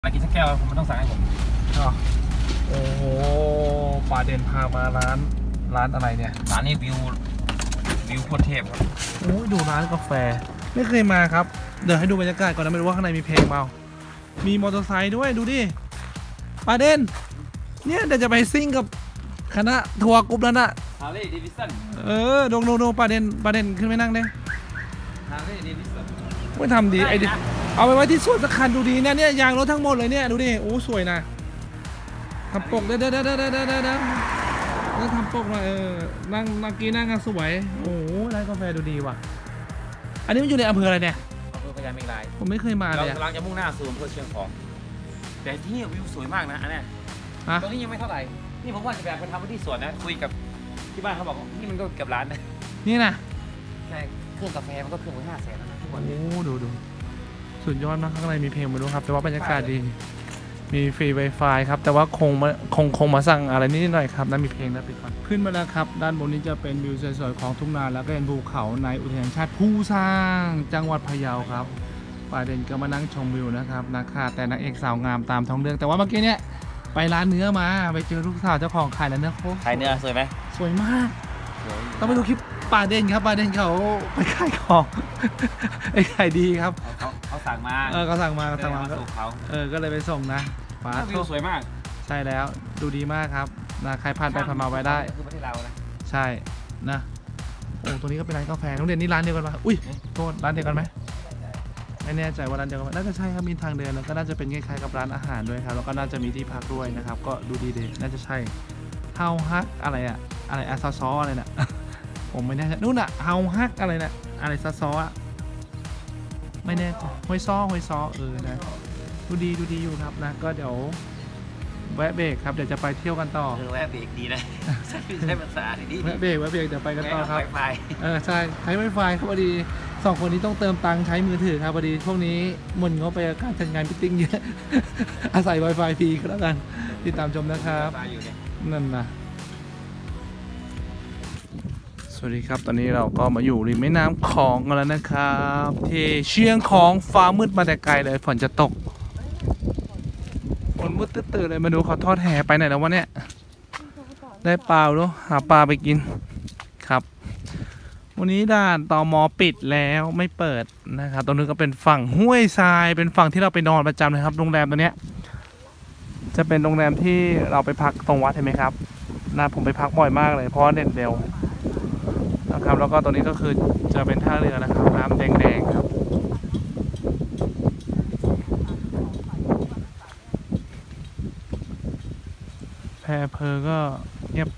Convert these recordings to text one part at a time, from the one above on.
อะไรกินสักแก้วผมไม่ต้องสั่งให้ผมโอ้โหป่าเด่นพามาร้านอะไรเนี่ยร้านนี้วิวโคตรเทพครับโอ้ยดูร้านกาแฟไม่เคยมาครับเดี๋ยวให้ดูบรรยากาศก่อนนะไม่รู้ว่าข้างในมีเพลงเปล่ามีมอเตอร์ไซค์ด้วยดูดิป่าเด่นเนี่ยเดี๋ยวจะไปซิ่งกับคณะทัวร์กรุ๊ปนั้นอะฮาร์เลย์เดวิสันดูป่าเด่นขึ้นไปนั่งเลยฮาร์เลย์เดวิสันไม่ทำดีไอเดียเอาไปไว้ที่สวนสักคันดูดีเนี่ยยางรถทั้งหมดเลยเนี่ยดูดิโอ้สวยนะทำปกเด้แล้วทำปกมานั่งกันสวยโอ้ร้านกาแฟดูดีว่ะอันนี้มันอยู่ในอำเภออะไรเนี่ยอำเภอพญาเมงรายผมไม่เคยมาเลยเรากำลังจะมุ่งหน้าสู่อำเภอเชียงของแต่ที่นี่วิวสวยมากนะอันนี้ตรงนี้ยังไม่เท่าไหร่นี่ผมว่าจะแบบไปทำที่สวนนะคุยกับที่บ้านเขาบอกนี่มันก็เกือบล้านนะนี่นะใช่เครื่องกาแฟมันก็เครื่องมือ500,000นะทุกวันโอ้ดูสุดยอดมากข้างในมีเพลงมาดูครับแต่ว่าบรรยากาศดีมีฟรี Wi-Fi ครับแต่ว่าคงมาสั่งอะไรนิดหน่อยครับนั่นมีเพลงนะปิดก่อนขึ้นมาแล้วครับด้านบนนี้จะเป็นวิวสวยๆของทุ่งนาแล้วก็เป็นภูเขาในอุทยานชาติภูซางจังหวัดพะเยาครับป่าเด่นก็มานั่งชมวิวนะครับนะคะแต่นางเอกสาวงามตามท้องเรื่องแต่ว่าเมื่อกี้เนี่ยไปร้านเนื้อมาไปเจอลูกสาวเจ้าของขายร้านเนื้อโคขายเนื้อสวยไหมสวยมากต้องไปดูคลิปป่าเด่นครับป่าเด่นเขาไปขายของไอ้ขายดีครับเขาสั่งมาเขาสั่งมาเขาก็เลยไปส่งนะวิวสวยมากใช่แล้วดูดีมากครับนะใครผ่านไปผ่านมาไว้ได้คือประเทศเรานะใช่นะโอ้ตัวนี้ก็เป็นร้านกาแฟน้องเด่นนี่ร้านเดียวกันปะอุ้ยโทษร้านเดียวกันไหมไม่แน่ใจว่าร้านเดียวกันน่าจะใช่ครับมีทางเดินแล้วก็น่าจะเป็นคล้ายๆกับร้านอาหารด้วยครับแล้วก็น่าจะมีที่พักด้วยนะครับก็ดูดีเลยน่าจะใช่เฮาฮักอะไรอะอะไรซออะไรน่ะผมไม่แน่ใจนู่นน่ะเฮาฮักอะไรน่ะอะไรซออะไม่แน่ใจห้วยซ้อนะดูดีอยู่ครับนะก็เดี๋ยวแวะเบรกครับเดี๋ยวจะไปเที่ยวกันต่อแวะเบรกดีนะใช้ภาษาดีแวะเบรกเดี๋ยวไปกันต่อครับใช่ใช้ Wi-Fi ครับพอดี2คนนี้ต้องเติมตังค์ใช้มือถือครับพอดีพวกนี้หมดงบไปการจัดงานพิติ้งเยอะอาศัย Wi-Fi ฟรีก็แล้วกันติดตามชมนะครับนั่นนะสวัสดีครับตอนนี้เราก็มาอยู่ริมแม่น้ำคลองกันแล้วนะครับที่เชียงของฟ้ามืดมาแต่ไกลเลยฝนจะตกฝนมืดตื่นเลยมาดูเขาทอดแห่ไปไหนแล้ววะเนี่ยได้ปลาด้วยหาปลาไปกินครับวันนี้ด่านตม.ปิดแล้วไม่เปิดนะครับตรงนี้ก็เป็นฝั่งห้วยทรายเป็นฝั่งที่เราไปนอนประจำเลยครับโรงแรมตัวเนี้ยจะเป็นโรงแรมที่เราไปพักตรงวัดเห็นไหมครับนะผมไปพักบ่อยมากเลยเพราะเด่นเร็วนะครับแล้วก็ตัวนี้ก็คือจะเป็นท่าเรือนะครับน้ำแดงๆครับแพเพอก็เงียบ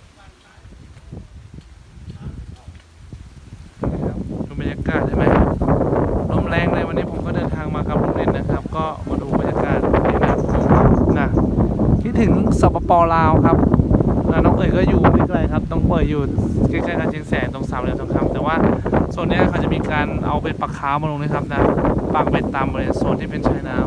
ดูบรรยากาศใช่ไหมลมแรงเลยวันนี้ผมก็เดินทางมากับลุงเด่นนะครับก็มาดูบรรยากาศในน้ำนะที่ถึงสปป.ลาวครับน้องเอ๋ยก็อยู่ไม่ไกลครับต้องเปิดอยู่ใกล้ๆกันเชียงแสนตรงสามเหลี่ยมทองคำแต่ว่าโซนนี้เขาจะมีการเอาเป็นปลาคาร์ฟมาลงนะครับนะปักเบ็ดตามบริเวณโซนที่เป็นชายน้ำ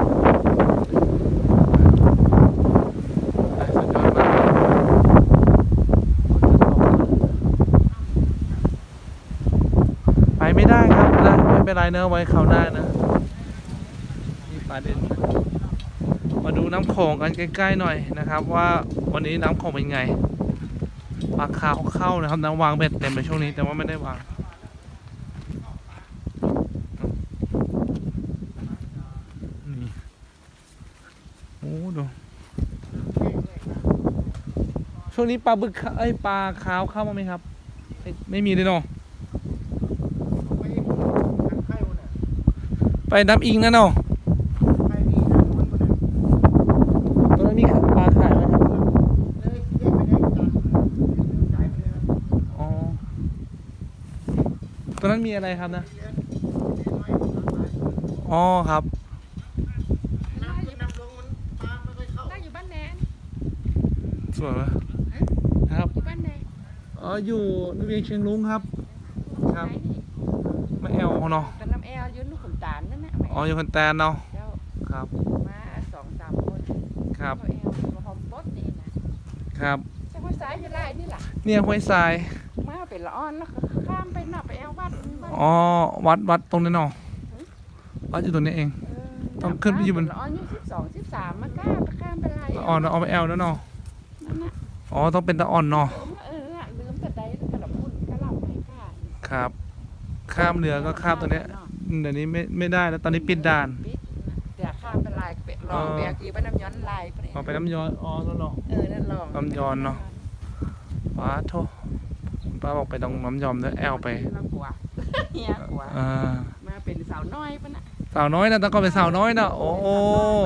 ไปไม่ได้ครับนะไม่เป็นไรเนอะไว้คราวหน้านะนี่ปลาเด่นมาดูน้ำโขงกันใกล้ๆหน่อยนะครับว่าวันนี้น้ำโขงเป็นไงปลาคาร์ฟเข้านะครับน้ำวางเบ็ดเต็มในช่วงนี้แต่ว่าไม่ได้วางนี่โอ้ดูช่วงนี้ปลาบึกปลาคาร์ฟเข้ามาไหมครับไม่มีเลยเนาะไปน้ำอิงนะเนาะตรงนั้นมีปลาขายไหมครับอ๋อตรงนั้นมีอะไรครับนะอ๋อครับได้อยู่บ้านแนนสวยไหมครับอยู่บ้านแนนอยู่เวียงเชียงรุ้งครับครับไม่แอลเนาะกันน้ำแอลยืนลูกขุนตาลนั่นแหละอยู่คนแตนเนาะครับมา2-3 คนครับแอลมาหอมป๊ดนี่นะครับจะห้วยทรายจะไล่นี่แหละเนี่ยห้วยทรายมาเป็นละอ่อนแล้วข้ามไปหน้าไปแอลวัดวัดตรงนี้เนาะวัดอยู่ตรงนี้เองต้องขึ้นไปอยู่บนละอ่อนอยู่12-13 3มาก้าตะข้ามไปไรตะอ่อนเอาไปแอลแล้วเนาะนั่นน่ะอ๋อต้องเป็นตะอ่อนเนาะลืมแต่ใดกระดับพุ่นกระหล่ำไหนก้าครับข้ามเรือก็ข้ามตัวเนี้ยเดี๋ยวนี้ไม่ได้แล้วตอนนี้ปิดด่านเดี๋ยวข้ามไปลายเป็ดลองเบียร์กีไปน้ำย้อนลายไปเอาไปน้ำย้อนอ๋อแล้วเนาะนั่นลองน้ำย้อนเนาะป้าโทป้าบอกไปตรงน้ำยอมด้วยแอลไปหัวเฮียหัวมาเป็นสาวน้อยปะน่ะสาวน้อยนะตอนก่อนเป็นสาวน้อยนะโอ้โห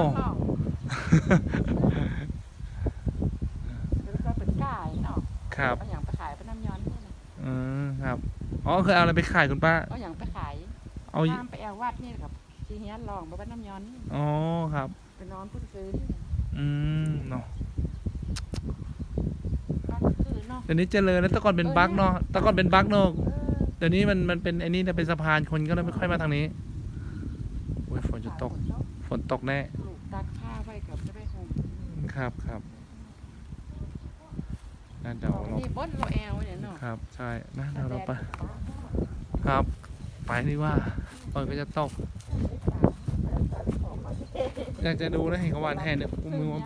แล้วก็เป็นก้าเนาะครับเอาอย่างไปขายไปน้ำย้อนนี่นะครับอ๋อคือเอาอะไรไปขายคุณป้าเอาอย่างไปขายเอาข้ามไปแอลวัดนี่กับทีเฮียลองไปน้ำย้อนอ๋อครับไปนอนพุ่นซื้อเนาะก็คือเนาะเดี๋ยวนี้เจริญแล้วแต่ก่อนเป็นบั๊กเนาะแต่ก่อนเป็นบั๊กเนาะเดี๋ยวนี้มันเป็นไอ้นี่นะเป็นสะพานคนก็เลยไม่ค่อยมาทางนี้โอ้ยฝนจะตกฝนตกแน่ลูกตักผ้าไว้กับจะไปห่มครับนั่นเดี๋ยวเรานี่บดเราแอลเนี่ยเนาะครับใช่นะเดี๋ยวเราไปครับไปดีว่าฝนก็จะตกอยากจะดูนะเห็นเขาวานแทนเนี่ยมือ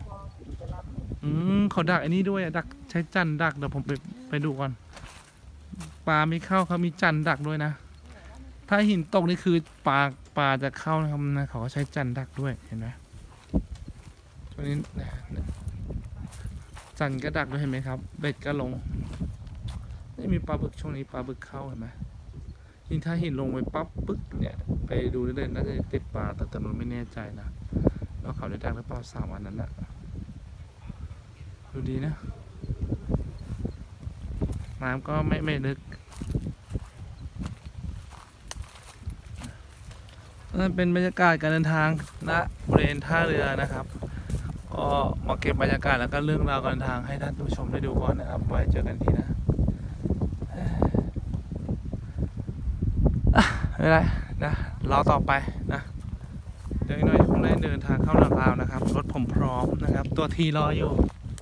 เขาดักไอ้นี่ด้วยดักใช้จันดักเดี๋ยวผมไปดูก่อนปลาไม่เข้าเขามีจันดักด้วยนะถ้าหินตกนี่คือปลาจะเข้านะครับนะเขาก็ใช้จันดักด้วยเห็นไหมตัวนี้จันก็ดักด้วยเห็นไหมครับเบ็ดก็ลงนี่มีปลาบึกช่วงนี้ปลาบึกเข้าเห็นไหมยิ่งถ้าหินลงไปปั๊บปึ๊กเนี่ยไปดูได้เลยน่าจะติดปลาแต่มันไม่แน่ใจนะแล้วเขาได้ดักหรือเปล่า3 วันนั้นนะดูดีนะน้ำก็ไม่ลึกนั่นเป็นบรรยากาศการเดินทางณบริเวณท่าเรือนะครับก็มาเก็บบรรยากาศแล้วก็เรื่องราวการเดินทางให้ท่านผู้ชมได้ดูก่อนนะครับไว้เจอกันทีนะไม่เป็นไรนะรอต่อไปนะเดี๋ยวอีกหน่อยคงได้เดินทางเข้าหลังราวนะครับรถผมพร้อมนะครับตัวทีรออยู่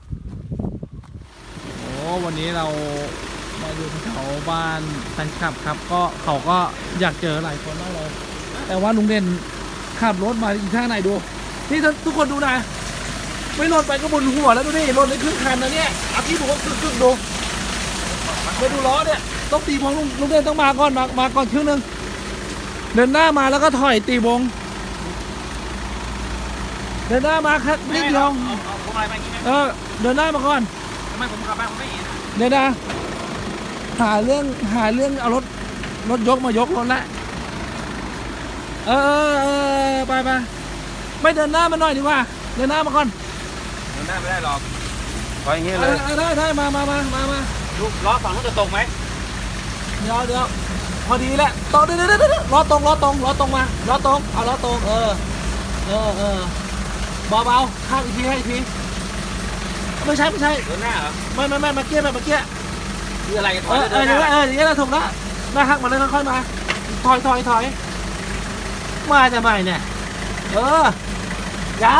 วันนี้เรามาอยู่แถวบ้านแฟนคลับครับก็เขาก็อยากเจอหลายคนมากเลยแต่ว่าลุงเด่นขับรถมาอีกท่าไหนดูนี่ทุกคนดูนะไม่หล่นไปก็บนหัวแล้วดูดิหล่นในครึ่งคันนะเนี่ยอาที่บอกว่าครึ่งดูไปดูล้อเนี่ยต้องตีวงลุงเด่นต้องมาก่อนมาก่อนครึ่งนึงเดินหน้ามาแล้วก็ถอยตีวงเดินหน้ามาครับนิดเดียวเดินหน้ามาก่อนทำไมผมขับไปผมไม่เห็นเดี๋ยวนะหาเรื่องเอารถยกมายกรถละไปไม่เดินหน้ามาหน่อยดีกว่าเดินหน้ามาก่อนเดินหน้าไม่ได้หรอกขออย่างงี้เลยได้มาดูล้อฝั่งนู้นจะตรงไหมเดี๋ยวพอดีแหละตรงเดี๋ยวล้อตรงมาล้อตรงเอาล้อตรงเบาข้ามอีกทีให้อีกทีไม่ใช่เดินหน้าเหรอไม่มาเกี้ยคืออะไรถอยอย่างนี้เราถูกแล้วมาหักมาเลยค่อยๆมาถอยมาจะไม่เนี่ยยาว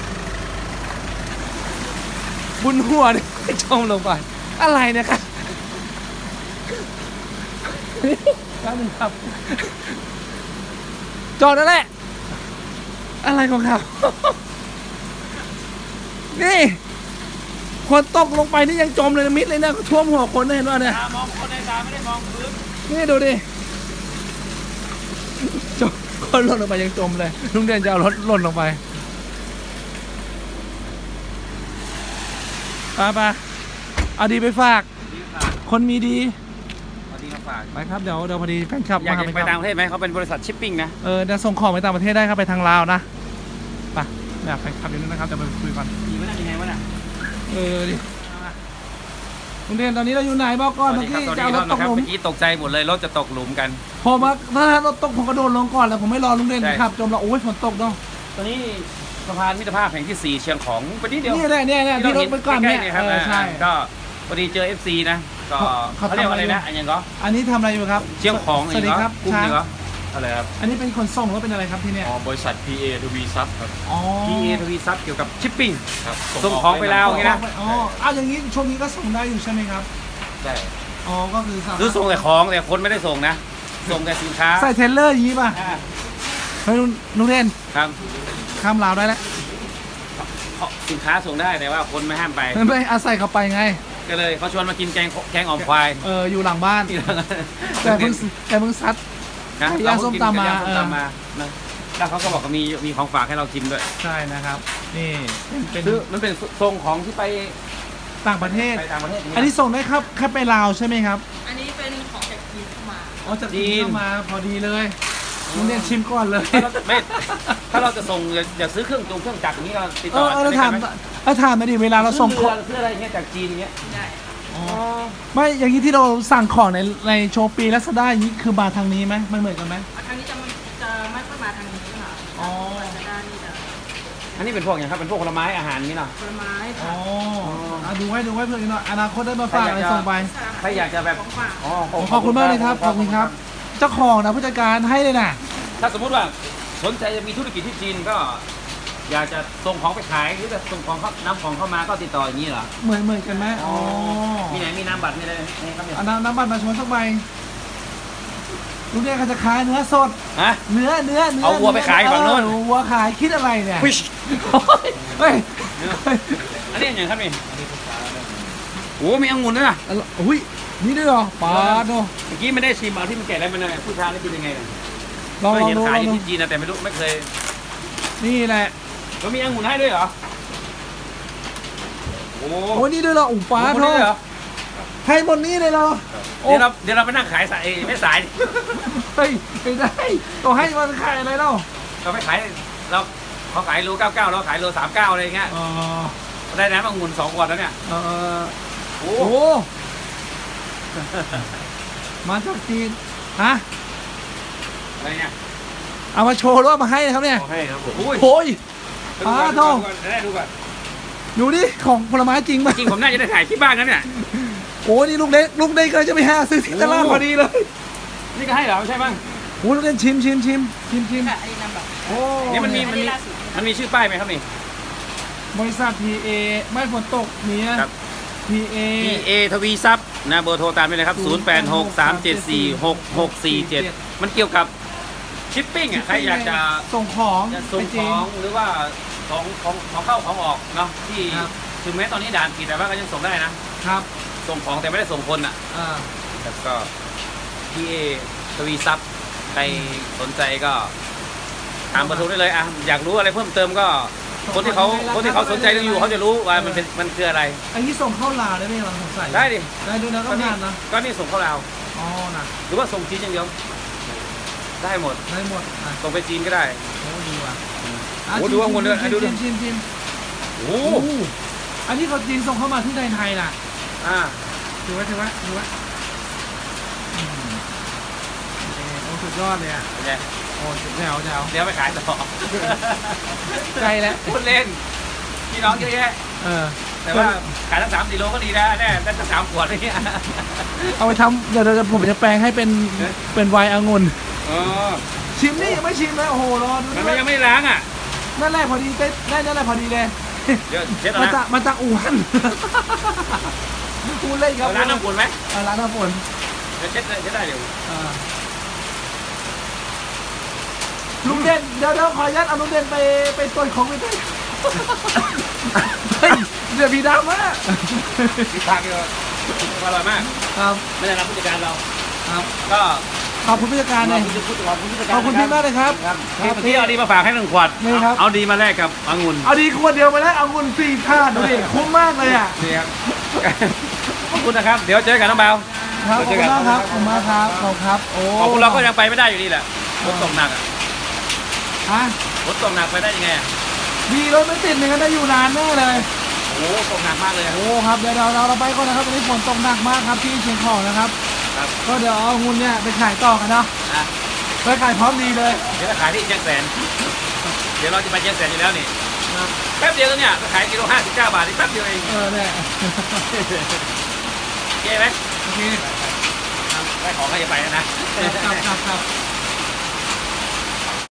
บุญหัวเนี่ยจมลงไปอะไรเนี่ยครับครับจอดนั่นแหละอะไรของเขานี่คนตกลงไปนี่ยังจมเลยมิดเลยนะท่วมหัวคนเห็นว่าเนี่ยมองคนในตาไม่ได้มองพื้นนี่ดูดิจมคนหล่นลงไปยังจมเลยลุงเด่นจะเอารถหล่นลงไปไปเอาดีไปฝากคนมีดีเอาดีมาฝากไปครับเดี๋ยวพอดีแฟนคลับอยากไปต่างประเทศไหมเขาเป็นบริษัทชิปปิ้งนะจะส่งของไปต่างประเทศได้ครับไปทางลาวนะไปอยากแฟนคลับอยู่นั่นนะครับจะไปคุยกันดีมั้ยยังไงวะเนี่ยดิลุงเด่นตอนนี้เราอยู่ไหนบอกก่อนเมื่อกี้จะเอารถตกหลุมเมื่อกี้ตกใจหมดเลยรถจะตกหลุมกันผมถ้ารถตกผมกระโดดลงก่อนแล้วผมไม่รอลุงเด่นครับจมเราโอ้ยฝนตกเนาะตอนนี้สะพานมิตรภาพแห่งที่4เชียงของไปนิดเดียวนี่ที่รถไปก่อนเนี่ยใช่ก็พอดีเจอ FC นะก็เขาเรียกว่าอะไรนะอันนี้ทำอะไรอยู่ครับเชียงของสวัสดีครับกลุ่มเหรออะไรครับอันนี้เป็นขนส่งหรือเป็นอะไรครับที่เนี่ยบริษัท PA ทวีทรัพย์ครับ PA ทวีทรัพย์เกี่ยวกับชิปปิ้งครับส่งของไปแล้วไงนะอย่างนี้ช่วงนี้ก็ส่งได้อยู่ใช่ไหมครับใช่ก็คือส่งแต่ของแต่คนไม่ได้ส่งนะส่งแต่สินค้าใส่เทรลเลอร์อย่างนี้ป่ะลุงเด่นครับข้ามลาวได้แล้วสินค้าส่งได้แต่ว่าคนไม่ห้ามไปไม่อาศัยเข้าไปไงก็เลยเขาชวนมากินแกงอ่อมควายอยู่หลังบ้าน แต่เพิ่งซัดนะย่างส้มตำมาย่างส้มตำมานะแล้วเขาก็บอกว่ามีของฝากให้เรากินด้วยใช่นะครับ นี่เป็นคือมันเป็นทรงของที่ไปต่างประเทศไปต่างประเทศอันนี้ส่งได้ครับแค่ไปลาวใช่ไหมครับอันนี้เป็นของจากจีนเข้ามาอ๋อจากจีนเข้ามาพอดีเลยลุงเด่นชิมก่อนเลยถ้าเราจะส่งอยากซื้อเครื่องจักรอย่างนี้เราติดต่อแล้วถามมาดิเวลาเราส่งของเสื้ออะไรเงี้ยจากจีนอย่างเงี้ยได้ไม่อย่างนี้ที่เราสั่งของในโชว์ปีลักษณะอย่างนี้คือมาทางนี้ไหมมันเหมือนกันไหมทางนี้จะไม่ค่อยมาทางนี้ค่ะอ๋อจะด้านนี้จะอันนี้เป็นพวกอย่างครับเป็นพวกผลไม้อาหารนี่เนาะผลไม้อ๋ค่ะอดูไว้เพื่อนหน่อยอนาคตได้มาฝากอะไรส่งไปใครอยากจะแบบของฝากขอบคุณมากเลยครับขอบคุณครับ เจ้าของนะผู้จัดการให้เลยนะถ้าสมมุติว่าสนใจจะมีธุรกิจที่จีนก็อยากจะส่งของไปขายหรือจะส่งของเข้านำของเข้ามาก็ติดต่ออย่างนี้เหรอเหมือนกันไหมอ๋อมีไหนมีน้ำบัตรมีอะไรนี่ครับเนี่ยเอาน้ำบัตรมาชวนสักใบลุงเด่นเขาจะขายเนื้อสดฮะเนื้อเอาวัวไปขายฝั่งโน้นวัวขายคิดอะไรเนี่ยฟิชเฮ้ยอันนี้อย่างครับนี่โอ้มีองุ่นด้วยนะอุ้ยนี่ด้วยเหรอปาดโนเมื่อกี้ไม่ได้ชิมเอาที่มันแก่แล้วมันอะไรผู้ชายนี่กินยังไงเนี่ยลองเคยเห็นดูขายอยู่ลองที่จีนนะแต่ไม่รู้ไม่เคยนี่แหละแล้วมีองุ่นให้ด้วยเหรอโอ้โอ้ยนี่ด้วยเหรออุปาคโทนนี้เหรอให้หมดนี่เลยเหรอเดี๋ยวเราไปนั่งขายสายไม่สายเฮ้ยไม่ได้ต้องให้มันขายอะไรเล่าเราไปขายเราเขาขายโล99เราขายโล39อะไรอย่างเงี้ยอ๋อได้น้ำองุ่น2 ขวดแล้วเนี่ย โอ้โอ้มาจากจีนฮะอะไรเนี่ยเอามาโชว์หรือว่ามาให้นะครับเนี่ยขอให้ครับผมโอ้ยดูก่อนโถ่ได้ดูก่อนดูดิของผลไม้จริงป่ะจริงผมน่าจะได้ถ่ายคลิปบ้างนะเนี่ยโอ้นี่ลูกเด็กก็จะไปหาซื้อที่ตลาดพอดีเลยนี่ก็ให้เหรอไม่ใช่บ้างโอ้ลูกเด็กชิมค่ะอันนี้นำแบบโอ้นี่มันมีอันนี้ล่าสุดมันมีชื่อป้ายไหมครับนี่บริษัท PA ไม่ฝนตกมีนะครับ PA PA ทวีทรัพย์นะเบอร์โทรตามนี้เลยครับ0863746647มันเกี่ยวกับชิปปิ้งอ่ะใครอยากจะส่งของส่งไปขจีนองหรือว่าของเข้าของออกเนาะที่ครับถึงแม้ตอนนี้ด่านปิดแต่ว่าก็ยังส่งได้นะครับ ส่งของแต่ไม่ได้ส่งคนอ่ะอ่าแต่ก็พี่ทวีทรัพย์ใครสนใจก็ถามเบอร์โทรได้เลยอ่ะอยากรู้อะไรเพิ่มเติมก็คนที่เขาสนใจเรื่องอยู่เขาจะรู้ว่ามันคืออะไรอันนี้ส่งเข้าลาวได้ไหมเราสงสัยได้ดิได้ด้วยนะก็งานนะก็นี่ส่งเข้าลาวอ๋อนะหรือว่าส่งจีนอย่างเดียวได้หมดได้หมดอ่ะส่งไปจีนก็ได้โอ้ดีว่ะโอ้ดูว่าหมดเลยอ่ะดูดิชิมโอ้โอ้อันนี้เขาจีนส่งเข้ามาที่ไทยน่ะอ่าถือว่าอืมโอ้สุดยอดเลยอ่ะเป็นไงโอ้แจ๋วเดี๋ยวไปขายต่อใกล้แล้วพูดเล่นพี่น้องเยอะแยะเออแต่ว่าขายทั้ง3-4 โลก็ดีนะได้ตั้ง3 ขวดอะไรเงี้ยเอาไปทำเดี๋ยวผมจะแปลงให้เป็นไวน์องุ่นอ๋อชิมนี่ยังไม่ชิมเลยโอ้โหรอดูมันยังไม่ล้างอ่ะนั่นแหละพอดีนั่นแหละพอดีเลยเดี๋ยวเช็ดเอามานะจากอู่ฮั่นอู่เล่นครับเอาล้างน้ำอุ่นไหมร้านน้ำฝนเดี๋ยวเช็ดได้เดี๋ยวลุงเด่นเดี๋ยวขออนุญาตเอาลุงเด่นไปตรวจของไปด้วยเฮ้ยเดี๋ยวมีดราม่ามีผักเยอะอร่อยมากครับไม่ได้รับผู้จัดการเราครับก็ขอบคุณผู้จัดการเลยขอบคุณผู้จัดการขอบคุณพี่มากเลยครับครับที่เอาดีมาฝากให้1 ขวดนี่ครับเอาดีมาแลกกับองุ่นเอาดีขวดเดียวไปแล้วเอาเงินฟรีค่าดูดิคุ้มมากเลยอ่ะนี่ครับขอบคุณนะครับเดี๋ยวเจอกันน้องเบาครับขอบคุณมากครับขอบคุณมากครับขอบครับโอ้ขอบคุณเราก็ยังไปไม่ได้อยู่ดีแหละฝนตกหนักอ่ะฮะฝนตกหนักไปได้ยังไงอ่ะดีรถไม่ติดเนี่ยก็ได้อยู่นานแน่เลยโอ้ตกหนักมากเลยโอ้ครับเดี๋ยวเราไปก่อนนะครับวันนี้ฝนตกหนักมากครับที่เชียงของนะครับครับก็เดี๋ยวเอาเงินเนี่ยไปขายต่อกันเนาะอ่ะไปขายพร้อมดีเลยเดี๋ยวจะขายที่เชียงแสนเดี๋ยวเราจะไปเชียงแสนอยู่แล้วนี่แป๊บเดียวเนี่ยขายกิโล59 บาทนี่แป๊บเดียวเองเนี่ยโอเคไหมโอเคได้ของก็จะไปแล้วนะครับ